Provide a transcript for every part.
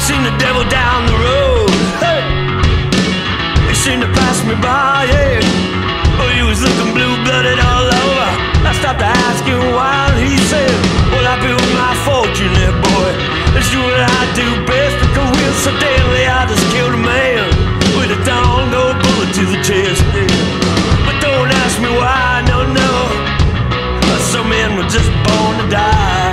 seen the devil down the road. Hey, he seemed to pass me by, yeah. Oh, he was looking blue-blooded all over. I stopped to ask him why, and he said, well, I built my fortune there, boy. It's what I do best. The career so deadly, I just killed a man with a down, no bullet to the chest, yeah. But don't ask me why, no, no. Some men were just born to die.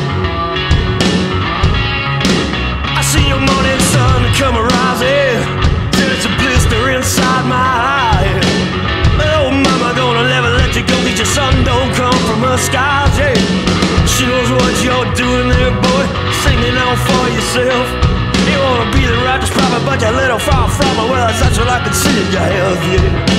I see your morning sun come arising. There's a blister inside my eye. Oh, mama, gonna never let you go. Get your sun don't come from her skies, yeah. She knows what you're doing there, boy. Singing on for yourself. You wanna be the righteous prophet, but you're a little far from her. Well, that's what I can see in your health, yeah.